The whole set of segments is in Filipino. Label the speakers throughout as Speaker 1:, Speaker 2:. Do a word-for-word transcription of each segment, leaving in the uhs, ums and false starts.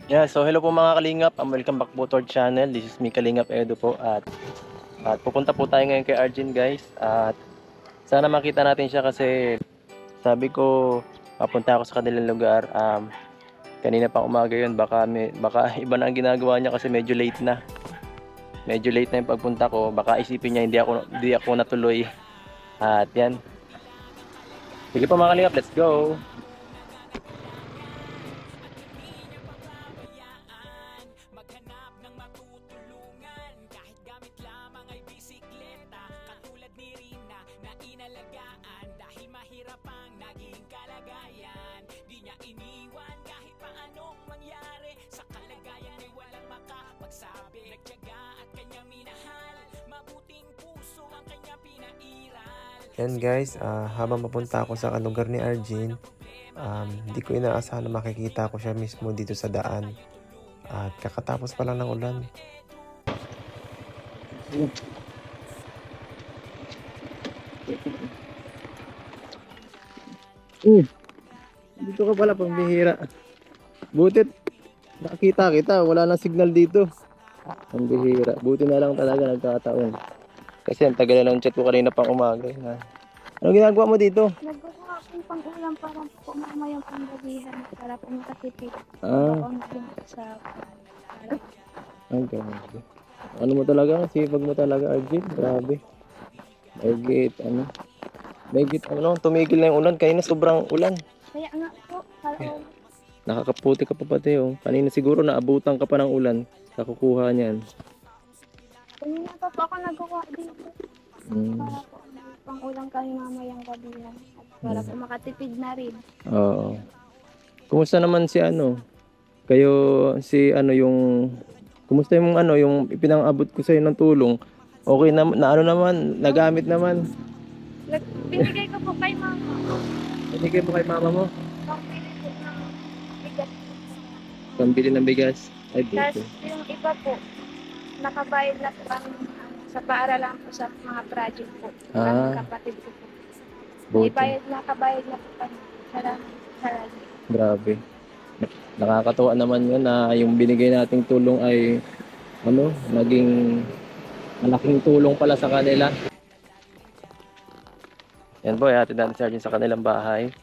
Speaker 1: Yeah, so hello po mga Kalingap, um, welcome back po to our channel. This is me Kalingap Edo po at at pupunta po tayo ngayon kay Arjun guys. At sana makita natin siya kasi sabi ko papunta ako sa kanilang lugar. Um, kanina pa umaga yun, baka, may, baka iba na ang ginagawa niya kasi medyo late na. Medyo late na yung pagpunta ko, baka isipin niya hindi ako, hindi ako natuloy. At yan. Sige po mga Kalingap, let's go!
Speaker 2: Yan guys, uh, habang papunta ako sa lugar ni Arjun, um, hindi ko inaasahan na makikita ko siya mismo dito sa daan. At kakatapos pa lang ng ulan.
Speaker 1: Uh, dito ka pala pambihira. Butit nakakita kita, wala nang signal dito. Pambihira. Buti na lang talaga nagkataon. Kasi ang tagal na ng chat ko kanina pang umaga. Ha? Ano ginagawa mo dito?
Speaker 3: Nagagawa ko pang ulam para po mamayang panggabihan para po makatipid.
Speaker 1: Ah.
Speaker 3: Ako naging sa para.
Speaker 1: Ay, grabe. Ano mo talaga? Sipag mo talaga, Arjun. Grabe. Megit, ano? Megit, ano? Tumigil na yung ulan. Kanina sobrang ulan.
Speaker 3: Kaya nga po, para
Speaker 1: Yeah. Nakakaputi ka pa pati, oh. Kanina siguro naabutan ka pa ng ulan. Sa kukuha niyan.
Speaker 3: kanina pa po ako nagawa dito.
Speaker 1: Hmm.
Speaker 3: Para po may pang ulam kami mamayang gabihan. At para po makatipid na rin.
Speaker 1: Oo. Kumusta naman si ano? Kayo si ano yung kumusta yung ano yung ipinang-abot ko sa ng tulong? Okay na, na ano naman, nagamit naman.
Speaker 3: Nag- Binigay ko po kay mama.
Speaker 1: Binigay mo kay mama mo?
Speaker 3: Pambili po ng bigas.
Speaker 1: Pambili ng bigas. Ay,
Speaker 3: Tapos
Speaker 1: dito.
Speaker 3: yung iba po, nakabayad na po kami sa paaralan po sa mga project po.
Speaker 1: Ah.
Speaker 3: Kaming kapatid ko po.
Speaker 1: Buti.
Speaker 3: Ibayad na, kabayad na po kami. Maraming salamat.
Speaker 1: Grabe. Nakakatuwa naman yun na yung binigay nating tulong ay ano, naging malaking tulong pala sa kanila. Yan po, hatid natin si Arjun sa kanilang bahay.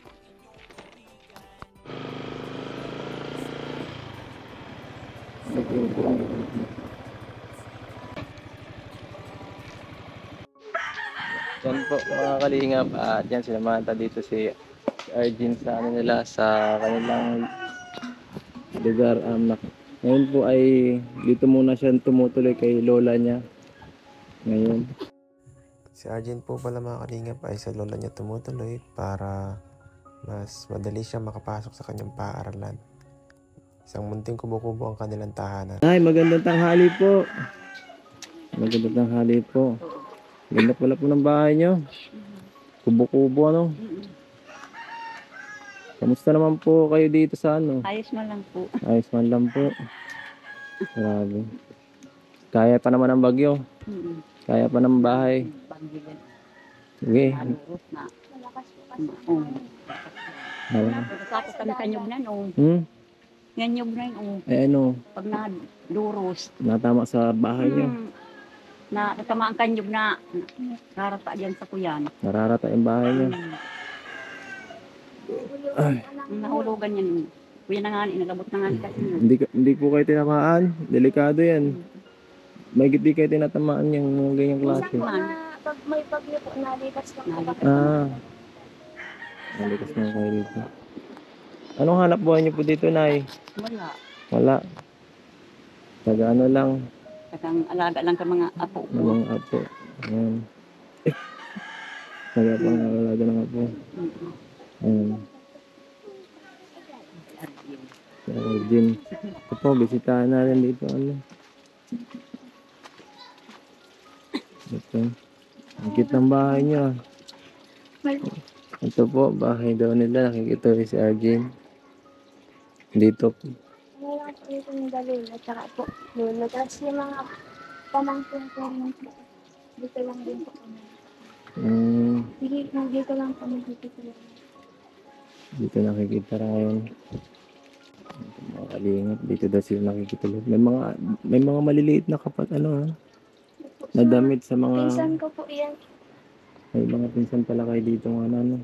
Speaker 1: Yan po mga Kalingap, at yan sinamahan dito si Arjun sa ano nila, sa kanilang lugar. Um, ngayon po ay dito muna siya tumutuloy kay lola niya. Ngayon.
Speaker 2: Si Arjun po pala mga Kalingap ay sa lola niya tumutuloy para mas madali siya makapasok sa kanyang paaralan. Isang munting kubo-kubo ang kanilang tahanan.
Speaker 1: Ay, magandang tanghali po. Magandang tanghali po. Ganda pala po ng bahay niyo. Kubo-kubo ano. Kamusta naman po kayo dito sa ano?
Speaker 4: Ayos man lang po.
Speaker 1: Ayos man lang po. Grabe. Kaya pa naman ang bagyo.
Speaker 4: Mm-hmm.
Speaker 1: Kaya pa ng bahay.
Speaker 4: Panggilan.
Speaker 1: Sige.
Speaker 4: Malurot na.
Speaker 3: Malakas po kasi.
Speaker 4: Oo.
Speaker 1: Hala.
Speaker 4: Tapos kami kanyog na no.
Speaker 1: Hmm?
Speaker 4: Kanyog na yun. Oh.
Speaker 1: Eh ano,
Speaker 4: Pag naduros.
Speaker 1: natama sa bahay niyo.
Speaker 4: Mm. Na tama ang kanyog na karata diyan sa kuyan.
Speaker 1: Nararata yung bahay niyo.
Speaker 4: Mm.
Speaker 1: Ay,
Speaker 4: Nahulugan yan. Kuya na nga, inagabot na nga kasi.
Speaker 1: hindi, ka- hindi po kayo tinamaan. Delikado yan. May di kayo tinatamaan yung mga ganyang
Speaker 3: Minsan
Speaker 1: klase.
Speaker 3: po na pag may bagyo po, nalikas lang po kami.
Speaker 1: Ah. Nalikas na kayo dito. Anong hanap buhay niyo po dito, Nay?
Speaker 4: Wala.
Speaker 1: Wala. Taga ano lang,
Speaker 4: Katang alaga lang ka mga apo
Speaker 1: ng
Speaker 4: ko.
Speaker 1: mga apo. Ayan. Eh. Taga pang nalalaga ng apo.
Speaker 4: Mm-hmm.
Speaker 1: Ayan. Si Arjun. Ito po, bisitahan natin dito. Ano? Ito. Ang cute ng bahay niyo. Ito po, bahay daw nila. Nakikita si Arjun. Dito.
Speaker 3: Wala po dito ng dalil at saka po lolo. Tapos yung mga pamangkin ko rin po. Dito lang din po kami.
Speaker 1: Mm,
Speaker 3: Dito, dito lang kami dito lang.
Speaker 1: dito nakikita rin ngayon. Ito mga kalingap. Dito daw sila nakikitulog. May mga, may mga maliliit na kapat, ano ha? Na damit sa mga,
Speaker 3: Pinsan ko po yan.
Speaker 1: may mga pinsan pala kayo dito nga na, ano.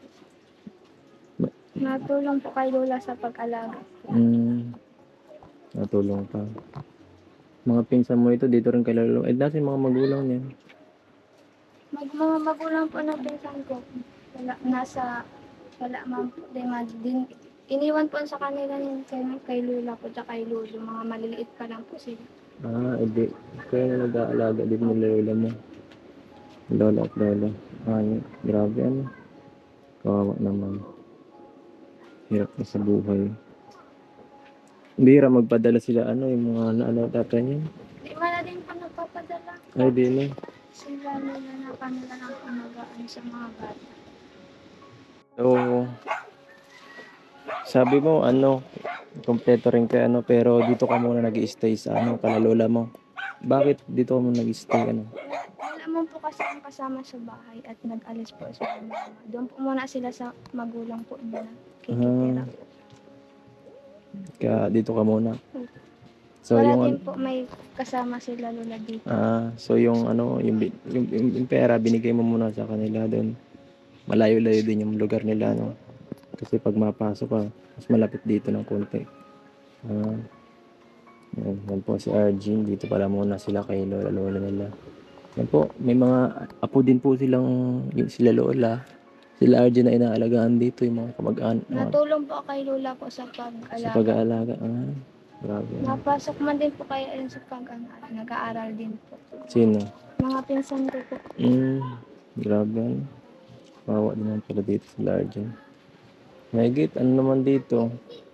Speaker 3: Natulong po kay Lola sa pag-alaga.
Speaker 1: Mm, natulong pa. Mga pinsan mo ito, dito rin kay lolo. Eh, dati mga magulang niya.
Speaker 3: Mag, mga magulang po ng pinsan ko. Wala, nasa, wala man po. Din, din, iniwan po sa kanila yun kay, kay Lola po at kay Lolo. Mga maliliit pa lang po sila.
Speaker 1: Ah, edi. Kaya na nag-aalaga din ni lola mo. Lola at lola. Ay, grabe ano. Kawawa naman. Hirap na sa buhay. Bihira magpadala sila ano, yung mga naano tatay niya.
Speaker 3: Di man na din po nagpapadala.
Speaker 1: Ay, di na.
Speaker 3: Sila Lola na kanila lang po nag-aan sa mga bata.
Speaker 1: So, sabi mo, ano, kompleto rin kayo, ano, pero dito ka muna nag-i-stay sa, ano, kala lola mo. Bakit dito ka muna nag-i-stay, ano?
Speaker 3: Wala mo po kasi ang kasama sa bahay at nag-alis po sa mama. Doon po muna sila sa magulang po nila. Kikitira po.
Speaker 1: Kaya dito ka muna. So,
Speaker 3: Wala
Speaker 1: yung,
Speaker 3: din po may kasama sila Lola dito.
Speaker 1: ah, so yung, ano, yung, bi- yung, yung, yung pera, binigay mo muna sa kanila doon. Malayo-layo din yung lugar nila, no? Kasi pag mapasok ka, mas malapit dito ng konti. Ah, yan, yan po si Arjun. Dito pala muna sila kay Lola, Lola nila. Yan po, may mga apo din po silang, yung sila Lola. Sila Arjun na inaalagaan dito, yung mga kamag-anak. mga-
Speaker 3: Natulong po kay Lola po sa
Speaker 1: Sa
Speaker 3: pag-alaga.
Speaker 1: pag-aalaga. Ah, grabe.
Speaker 3: Napasok man din po kayo ayun sa pag-aaral. Nag-aaral din po.
Speaker 1: Sino?
Speaker 3: Mga pinsan ko po.
Speaker 1: Mm, grabe. Ano? Mawa naman pala dito sila Arjun. Mahigit, ano naman dito?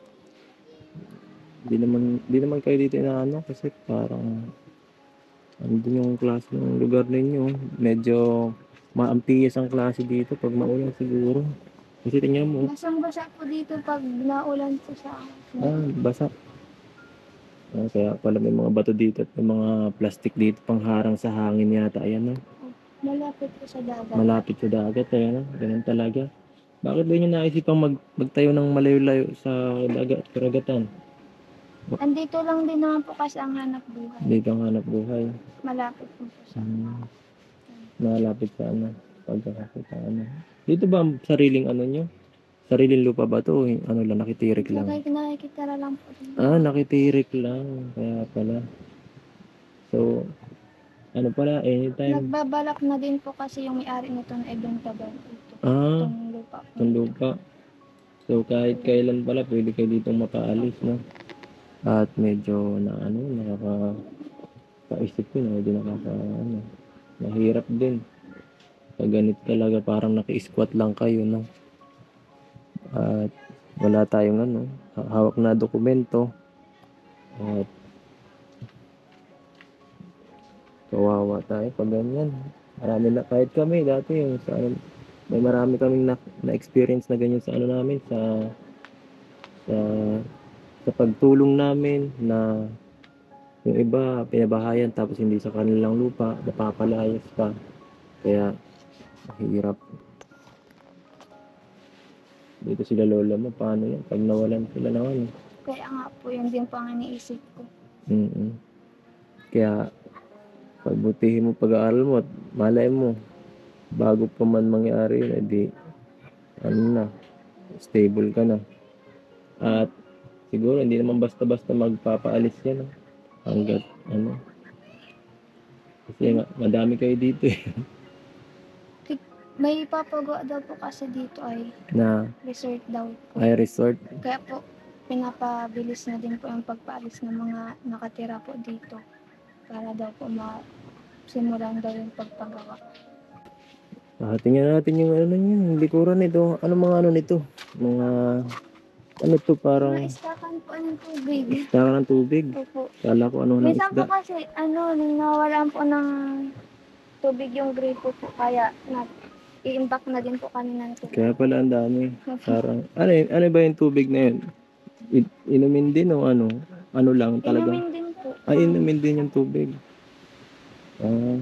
Speaker 1: Di naman, di naman kayo dito inaano kasi parang ano din yung klase ng lugar ninyo. Medyo maampiyas ang klase dito pag maulan siguro. Kasi tingnan mo,
Speaker 3: Basang-basa po dito pag naulan po sa akin.
Speaker 1: ah, basa. Ah, kaya pala may mga bato dito at may mga plastic dito pangharang sa hangin yata. Ayan, no?
Speaker 3: Malapit po sa dagat.
Speaker 1: Malapit sa dagat. Ayan, no? Ganun talaga. Bakit ba nyo naisipang mag, magtayo ng malayo-layo sa dagat, karagatan?
Speaker 3: Andito lang din naman po kasi ang hanap buhay.
Speaker 1: Dito ang hanap buhay.
Speaker 3: Malapit po po sa
Speaker 1: Hmm. Malapit sa ano, pagkakakit sa ano. Dito ba ang sariling ano nyo? Sariling lupa ba to? O ano lang, nakitirik lang?
Speaker 3: Nakik- nakikitara lang po. din.
Speaker 1: Ah, nakitirik lang. Kaya pala. So, ano pala, anytime.
Speaker 3: Nagbabalak na din po kasi yung may-ari nito na ibenta ba ito.
Speaker 1: Ah,
Speaker 3: Itong lupa po.
Speaker 1: itong lupa. So, kahit kailan pala, pwede kayo dito mapaalis, no? At medyo na ano, nakaka-paisip ko na, medyo nakaka, ano, mahirap din. Pag ganit talaga, parang naki-squat lang kayo, no? At wala tayong ano, hawak na dokumento. At kawawa tayo pag ganyan. Marami na, kahit kami dati, yung sa ano, may marami kaming na, na-experience na ganyan sa ano namin, sa sa sa pagtulong namin na yung iba pinabahayan tapos hindi sa kanilang lupa, napapalayas pa. Kaya mahirap. Dito sila lola mo, paano yan? Pag nawalan sila naman.
Speaker 3: Kaya nga po, yun din po ang iniisip ko.
Speaker 1: Mm. Kaya pagbutihin mo pag-aaral mo at malay mo bago pa man mangyari yun, edi ano na, stable ka na. At siguro hindi naman basta-basta magpapaalis yan, no? Hanggat ano. Kasi nga, madami kayo dito eh.
Speaker 3: May papagawa daw po kasi dito ay
Speaker 1: Na
Speaker 3: resort daw po.
Speaker 1: ay resort.
Speaker 3: Kaya po, pinapabilis na din po yung pagpaalis ng mga nakatira po dito. Para daw po masimulan daw yung pagpagawa.
Speaker 1: Ah, tingnan natin yung ano yun, yung likuran nito. Ano mga ano nito? Mga ano to,
Speaker 3: Mga
Speaker 1: parang
Speaker 3: istakan po ng tubig.
Speaker 1: taka ng tubig.
Speaker 3: Opo.
Speaker 1: Kala ko ano ng
Speaker 3: Minsan po
Speaker 1: isda.
Speaker 3: kasi, ano, nawalan po ng tubig yung gripo po. Kaya, na, i-imbak na din po kami ng tubig.
Speaker 1: Kaya pala ang dami. Parang, ano yun? Ano ba yung tubig na yun? I- inumin din o ano? Ano lang talaga?
Speaker 3: Inumin din po.
Speaker 1: Ay, inumin din yung tubig. Ah.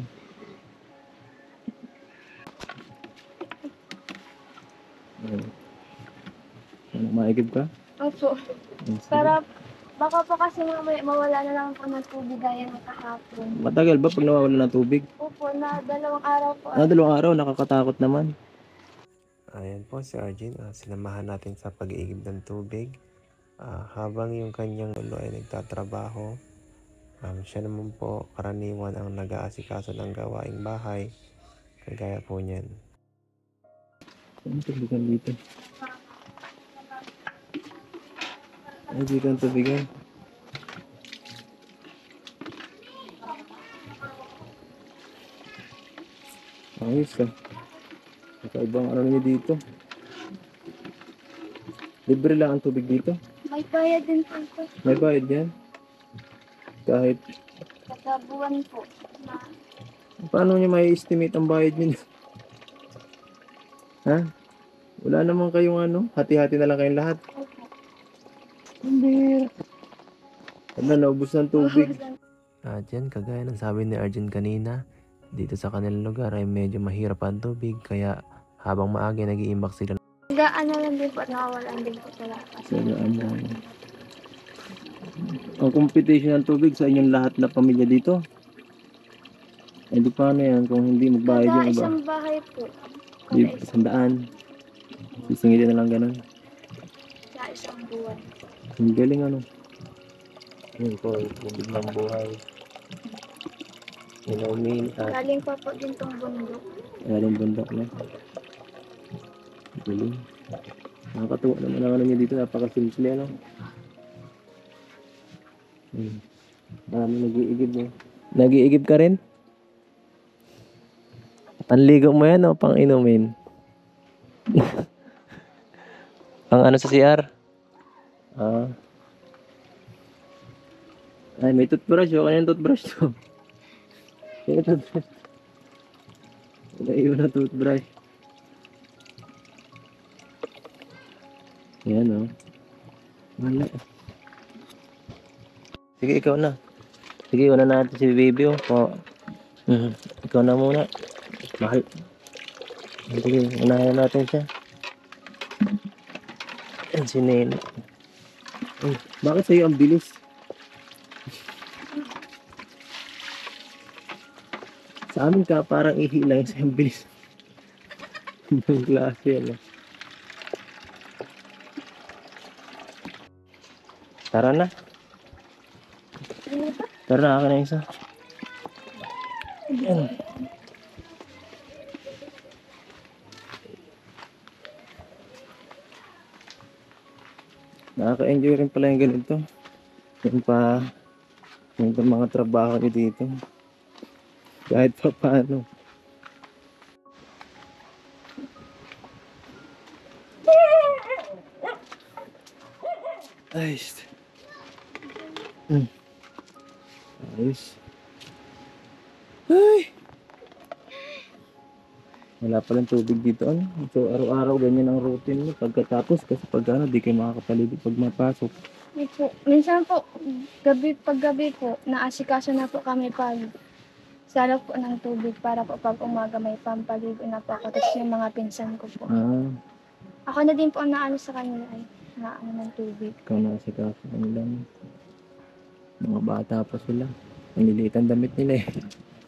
Speaker 1: Ano, ano maigib ka?
Speaker 3: Opo.
Speaker 1: Ah, sige.
Speaker 3: Para Baka po kasi mamaya mawala na lang po ng tubig gaya ng kahapon.
Speaker 1: Matagal ba pag nawawala ng tubig?
Speaker 3: Opo, na dalawang araw po.
Speaker 1: Ah, dalawang araw, nakakatakot naman.
Speaker 2: Ayan po si Arjun, ah, sinamahan natin sa pag-iigib ng tubig. Ah, habang yung kanyang lolo ay nagtatrabaho, um, siya naman po karaniwan ang nag-aasikaso ng gawaing bahay, kagaya po niyan.
Speaker 1: Ano tubigan dito? Ay, dito ang tubigan. Ayos ah. Kakaibang ano niya dito. Libre lang ang tubig dito.
Speaker 3: May bayad din po ito.
Speaker 1: May bayad yan. Kahit
Speaker 3: Kada buwan po. Na,
Speaker 1: paano niya may estimate ang bayad niyo? Ha? Wala naman kayong ano? Hati-hati na lang kayong lahat.
Speaker 3: opo.
Speaker 1: Hindi. Ano, naubos ng tubig.
Speaker 2: At yan, kagaya ng sabi ni Arjun kanina, dito sa kanilang lugar ay medyo mahirap ang tubig, kaya habang maaga nag-iimbak sila.
Speaker 3: Gaan na lang din po, nakawalan din po sila.
Speaker 1: Sa ano. Ang competition ng tubig sa inyong lahat na pamilya dito. Eh di paano yan kung hindi magbayad
Speaker 3: Kada
Speaker 1: yung iba?
Speaker 3: isang bahay po.
Speaker 1: Di,
Speaker 3: Kada isang,
Speaker 1: isang daan. Sisingilin na lang ganun.
Speaker 3: sa isang buwan.
Speaker 1: Ang galing ano. Yun po, tubig ng buhay. Inumin at
Speaker 3: Galing pa po din tong bundok.
Speaker 1: galing bundok na. Galing. Nakakatuwa naman ang ano niya dito. Napakasimple ano. Hmm. Marami nag-iigib mo. Nag-iigib ka rin? Panligo mo yan o pang inumin? Pang ano sa C R? Ah. Ay, may toothbrush o. Kanya yung toothbrush to? Kanya yung toothbrush. Naiwan na toothbrush. Yan o. Wala. Sige, ikaw na. Sige, una natin si baby o. Oh. Mhm. Ikaw na muna. Mahal. Sige, unahin natin siya. Yan si Nene. Ay, bakit sa'yo ang bilis? Sa amin ka, parang ihi lang sa'yo ang bilis. Ibang klase yan. eh. Tara na.
Speaker 3: Ano ba?
Speaker 1: Tara na, akin na isa. Yan. Nakaka-enjoy rin pala yung ganito. Yung pa, yung pa mga trabaho niyo dito. Kahit pa paano. Ayos. Hmm. Ayos. Ay! Wala palang tubig dito. Ano? So, araw-araw ganyan ang routine mo. Pagkatapos, kasi pag ano, di kayo makakapalibig pag mapasok.
Speaker 3: Hindi po. Minsan po, gabi pag gabi po, naasikaso na po kami pag salak po ng tubig para po pag umaga may pampaligo na po ako. Tapos yung mga pinsan ko po.
Speaker 1: Ah,
Speaker 3: Ako na din po ang naano sa kanila ay naano ng tubig.
Speaker 1: ikaw na kasi kaso lang. Mga bata pa sila. Ang liliit ang damit nila eh.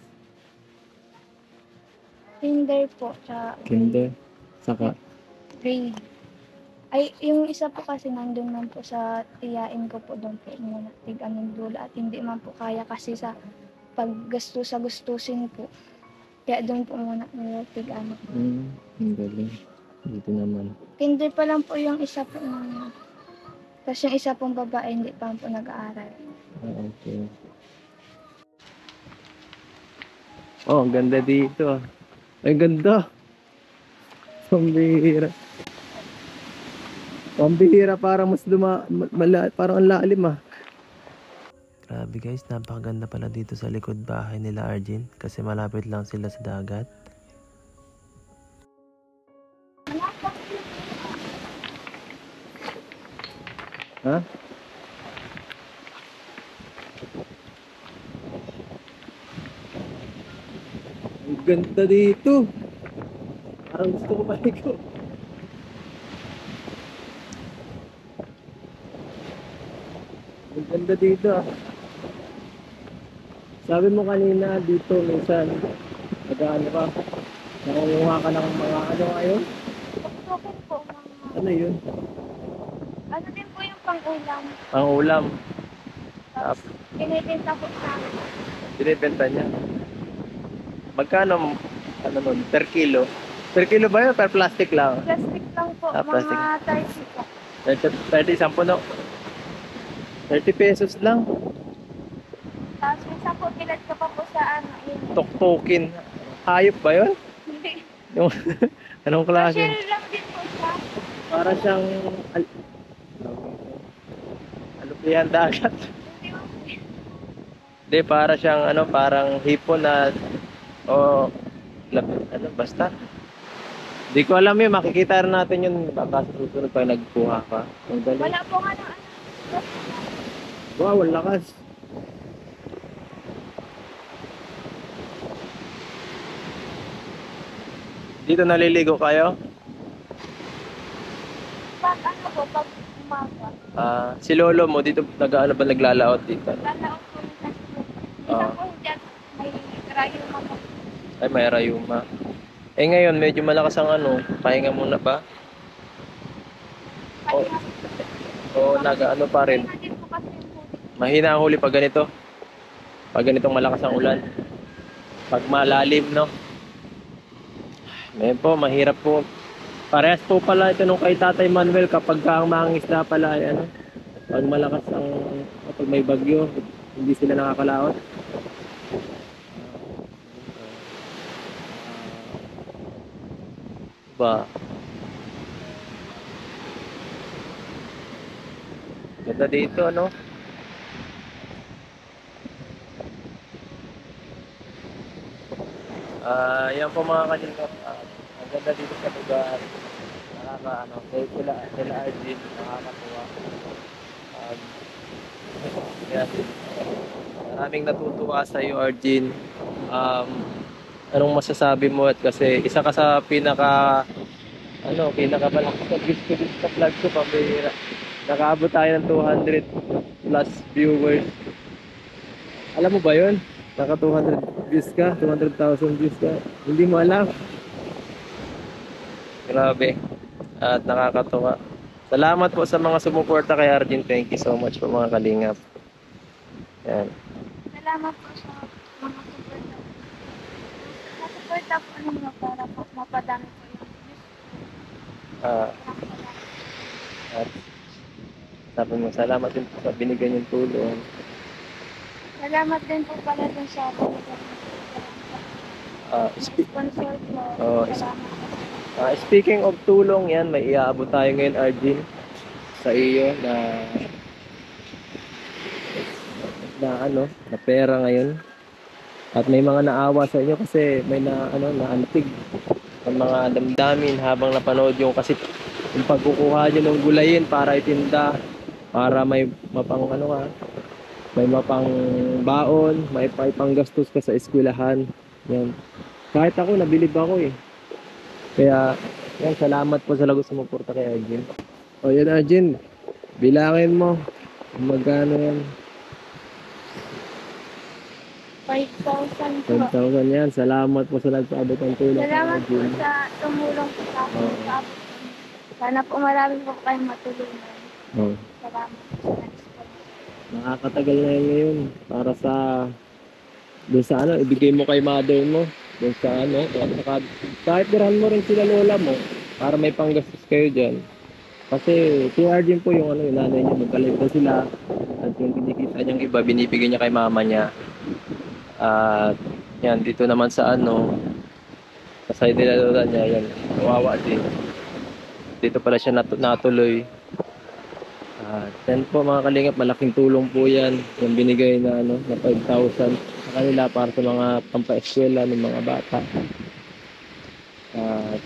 Speaker 3: Kinder po, tsaka
Speaker 1: Kinder. Saka,
Speaker 3: grade. Ay, yung isa po kasi nandun man po sa tiyain ko po doon po muna. Tig anong dula at hindi man po kaya kasi sa paggasto sa gustusin po. Kaya doon po muna nila tig ano.
Speaker 1: hmm, ang galing. Dito naman.
Speaker 3: Kinder pa lang po yung isa po ng... Tapos yung isa pong babae hindi pa po nag-aaral.
Speaker 1: Ah, okay. Oh, ang ganda dito ah. Ay, ganda. Pambihira. Pambihira, parang mas luma, mala, parang ang lalim ah.
Speaker 2: Grabe guys, napakaganda pala dito sa likod bahay nila Arjun, kasi malapit lang sila sa dagat.
Speaker 1: Ha? Ang ganda dito. Parang gusto ko maligo. Ang ganda dito ah. Sabi mo kanina dito minsan, nag-ano ka, nakunguha ka ng mga ano ngayon?
Speaker 3: Tuktukin po mga,
Speaker 1: Ano yun?
Speaker 3: ano din po yung pang-ulam.
Speaker 1: Ang ulam.
Speaker 3: Tapos, tinitinta po namin.
Speaker 1: Binibenta niya. Magkano, ano nun, per kilo? Per kilo ba yun? Per plastic lang?
Speaker 3: Plastic lang po,
Speaker 1: Ah, plastic.
Speaker 3: mga thirty po.
Speaker 1: thirty, thirty, sampo no? thirty pesos lang.
Speaker 3: Tapos minsan po, bilad ko pa po sa ano, yun.
Speaker 1: Tuktukin. Hayop ba yun?
Speaker 3: Hindi.
Speaker 1: Yung, anong klase?
Speaker 3: Shell lang din po siya.
Speaker 1: Para siyang, al alupihan dagat.
Speaker 3: Hindi mo
Speaker 1: Hindi, para siyang ano, parang hipon na, o, lab- ano, basta. Hindi ko alam yun, makikita rin natin yun baka sa susunod pag nagkuha ka. Ang galing.
Speaker 3: wala po nga ng ano.
Speaker 1: Wow, ang lakas. Dito naliligo kayo?
Speaker 3: Pag ano po, pag umaga.
Speaker 1: Ah, si lolo mo dito nag-ano ba naglalaot dito?
Speaker 3: Lalaot po minsan po.
Speaker 1: Ah.
Speaker 3: Minsan po hindi at may rayo na po.
Speaker 1: Ay, may rayuma. Eh ngayon medyo malakas ang ano, pahinga muna ba? O, o nag-ano pa rin.
Speaker 3: Kaya din po kasi yung huli.
Speaker 1: Mahina ang huli pag ganito. Pag ganitong malakas ang ulan. Pag malalim, no? Ngayon po, mahirap po. Parehas po pala ito nung kay Tatay Manuel kapag ka ang mangingisda pala ay ano, pag malakas ang, kapag may bagyo, hindi sila nakakalaot. Ba? Ganda dito, ano? Ah, yan po mga kalingap. Ah, ang ganda dito sa lugar. Nakaka, ano, kay sila, sila Arjin, nakakatuwa. Um, yan. Maraming natutuwa sa iyo, Arjin. Um, anong masasabi mo? At kasi isa ka sa pinaka, ano, pinaka malakas na views ko dito sa vlog ko. Pambihira. Nakaabot tayo ng two hundred plus viewers. Alam mo ba yun? Naka two hundred views ka, two hundred thousand views ka. Hindi mo alam. Grabe. At nakakatuwa. Salamat po sa mga sumuporta kay Arjin. Thank you so much po mga kalingap. Yan.
Speaker 3: Salamat po sa mga suporta. Nasuporta po ninyo para po mapadami po yung views.
Speaker 1: Ah, at sabi mo, salamat din po sa binigay niyong tulong.
Speaker 3: Salamat din po pala dun sa binigyan niyo.
Speaker 1: Ah, spe-
Speaker 3: Sponsor po.
Speaker 1: Oh,
Speaker 3: Salamat po.
Speaker 1: ah, speaking of tulong, yan, may iaabot tayo ngayon, Arjin, sa iyo na na ano, na pera ngayon. At may mga naawa sa inyo kasi may na ano, naantig ang mga damdamin habang napanood yung kasi yung pagkukuha nyo ng gulayin para itinda, para may mapang ano ka, may mapang baon, may may panggastos ka sa eskwelahan. Yan. Kahit ako, nabilib ako eh. Kaya, yan, salamat po sa lagot sa sumuporta kay Arjin. O yan, Arjin, bilangin mo kung magkano yan.
Speaker 3: five thousand po.
Speaker 1: ten thousand yan. Salamat po sa nagpaabot ng tulong kay
Speaker 3: Salamat po
Speaker 1: Arjin.
Speaker 3: sa tumulong po sa akin.
Speaker 1: Oo.
Speaker 3: sa abot po. Sana po marami po kayong matulungan.
Speaker 1: Oh.
Speaker 3: Salamat po sa nag-sponsor.
Speaker 1: Nakakatagal na yun ngayon para sa doon sa ano, ibigay mo kay mother mo doon sa ano, saka, kahit dirahan mo rin sila lola mo para may panggastos kayo dyan kasi si Arjun po yung ano, yung nanay niya, magkalay po sila at yung kinikita niyang iba binibigay niya kay mama niya. At yan, dito naman sa ano, sa side nila lola niya, yan, kawawa din, dito pala siya nat- natuloy. At yan po mga kalingap, malaking tulong po yan yung binigay na ano, na five thousand sa kanila para sa mga pampa-eskwela ng mga bata. At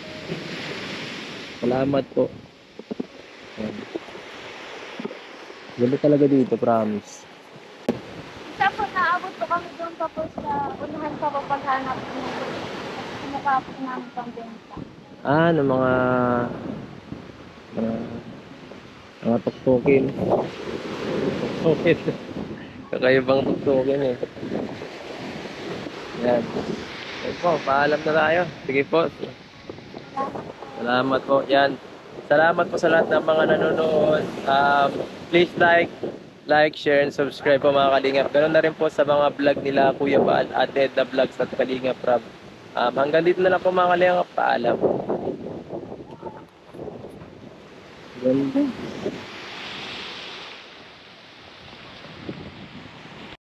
Speaker 1: salamat po. Yan. Ganda talaga dito, promise.
Speaker 3: Isa po, naabot po kami doon pa po sa unahan pa po paghanap ng kumukha po namin pambenta.
Speaker 1: Ah, ng mga mga mga tuktukin. tuktukin. Kakaibang tuktukin eh. Yan. Okay po, paalam na tayo. Sige po. Salamat po. Yan. Salamat po sa lahat ng mga nanonood. Um, please like, like, share, and subscribe po mga Kalingap. Ganun na rin po sa mga vlog nila Kuya Baal, Ate Edna Vlogs at Kalingap Rob. Um, hanggang dito na lang po mga Kalingap. Paalam. Ganda.